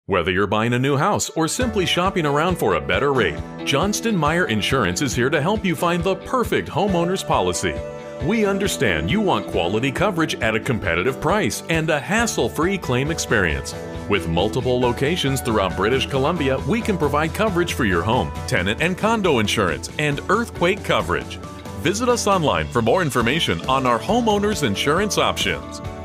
Whether you're buying a new house or simply shopping around for a better rate, Johnston Meier Insurance is here to help you find the perfect homeowner's policy. We understand you want quality coverage at a competitive price and a hassle-free claim experience. With multiple locations throughout British Columbia, we can provide coverage for your home, tenant and condo insurance, and earthquake coverage. Visit us online for more information on our homeowners insurance options.